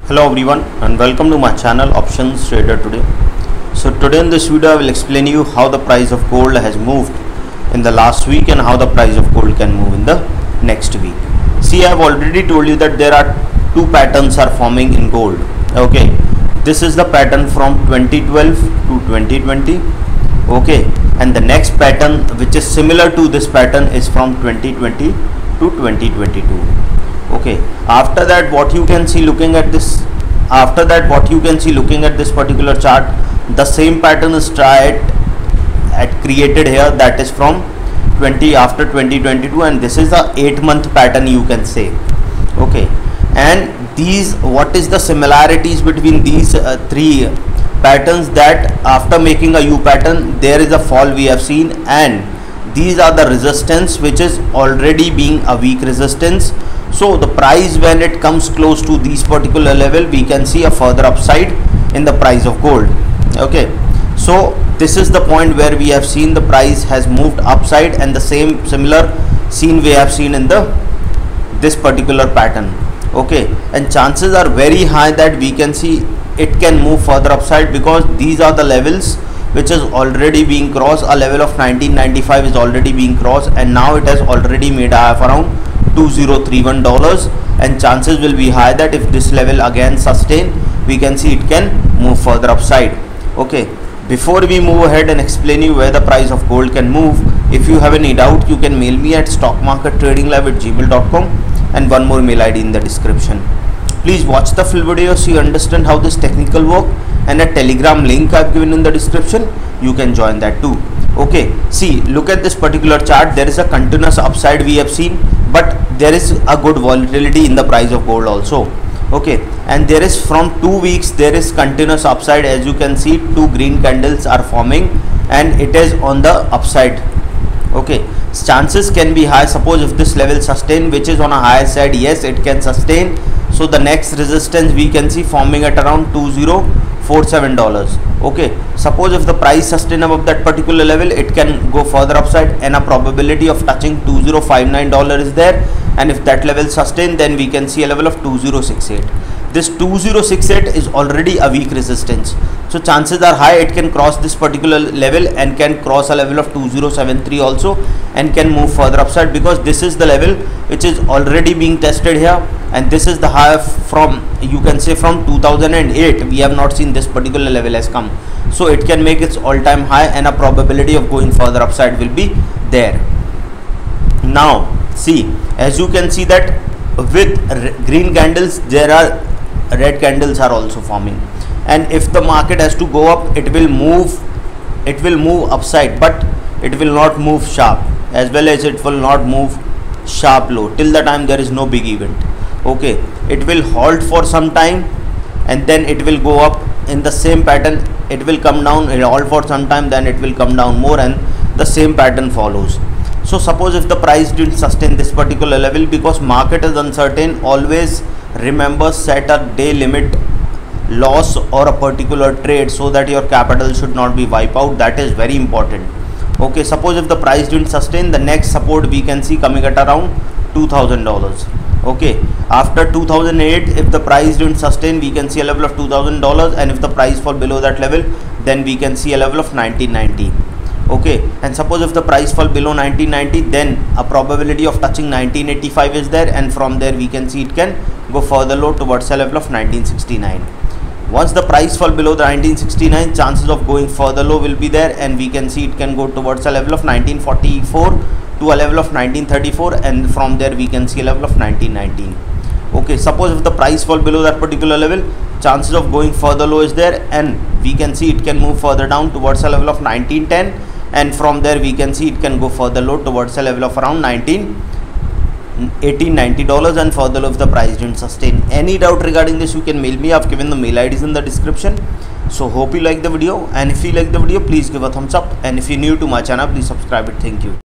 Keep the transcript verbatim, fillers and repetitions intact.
Hello everyone and welcome to my channel Options Trader today. So today in this video I will explain you how the price of gold has moved in the last week and how the price of gold can move in the next week. See, I have already told you that there are two patterns are forming in gold. Okay, this is the pattern from twenty twelve to twenty twenty. Okay, and the next pattern which is similar to this pattern is from twenty twenty to twenty twenty-two. Okay, after that what you can see looking at this after that what you can see looking at this particular chart, the same pattern is tried at created here, that is from twenty after twenty twenty-two, and this is the eight month pattern you can say. Okay, and these what is the similarities between these uh, three patterns, that after making a U pattern there is a fall we have seen, and these are the resistance which is already being a weak resistance. So the price, when it comes close to these particular level, we can see a further upside in the price of gold. Okay, so this is the point where we have seen the price has moved upside, and the same similar scene we have seen in the this particular pattern. Okay, and chances are very high that we can see it can move further upside, because these are the levels which is already being crossed. A level of nineteen ninety-five is already being crossed, and now it has already made a high of around two thousand thirty-one dollars, and chances will be high that if this level again sustain, we can see it can move further upside. Okay, before we move ahead and explain you where the price of gold can move, if you have any doubt you can mail me at stock market trading live at gmail dot com, and one more mail I D in the description. Please watch the full video so you understand how this technical work, and a telegram link I have given in the description, you can join that too. Okay, see, look at this particular chart. There is a continuous upside we have seen, but there is a good volatility in the price of gold also. Okay, and there is from two weeks there is continuous upside. As you can see, two green candles are forming and it is on the upside. Okay, chances can be high. Suppose if this level sustain, which is on a higher side, yes, it can sustain. So the next resistance we can see forming at around two thousand forty-seven dollars. Okay, suppose if the price sustain above that particular level, it can go further upside, and a probability of touching two thousand fifty-nine dollars is there. And if that level sustain, then we can see a level of two thousand sixty-eight. This two thousand sixty-eight is already a weak resistance, so chances are high it can cross this particular level and can cross a level of two thousand seventy-three also, and can move further upside, because this is the level which is already being tested here, and this is the high from, you can say, from two thousand eight. We have not seen this particular level has come, so it can make its all-time high, and a probability of going further upside will be there. Now see, as you can see that with green candles there are red candles are also forming, and if the market has to go up, it will move it will move upside, but it will not move sharp, as well as it will not move sharp low till the time there is no big event. Okay, it will halt for some time and then it will go up in the same pattern. It will come down, it will halt for some time, then it will come down more, and the same pattern follows. So suppose if the price didn't sustain this particular level, because market is uncertain, always remember set a day limit loss or a particular trade, so that your capital should not be wiped out. That is very important. Okay, suppose if the price didn't sustain, the next support we can see coming at around two thousand dollars. Okay, after two thousand eight, if the price didn't sustain, we can see a level of two thousand dollars, and if the price fall below that level, then we can see a level of nineteen ninety. Okay, and suppose if the price fall below nineteen ninety, then a probability of touching nineteen eighty-five is there, and from there we can see it can go further low towards a level of nineteen sixty-nine. Once the price fall below the nineteen sixty-nine, chances of going further low will be there, and we can see it can go towards a level of nineteen forty-four to a level of nineteen thirty-four, and from there we can see a level of nineteen nineteen. Okay, suppose if the price fall below that particular level, chances of going further low is there, and we can see it can move further down towards a level of nineteen ten, and from there we can see it can go further low towards a level of around nineteen eighteen ninety dollars, and further low if the price didn't sustain. Any doubt regarding this, you can mail me. I've given the mail I Ds in the description. So hope you like the video, and if you like the video, please give a thumbs up, and if you're new to my channel, please subscribe it. Thank you.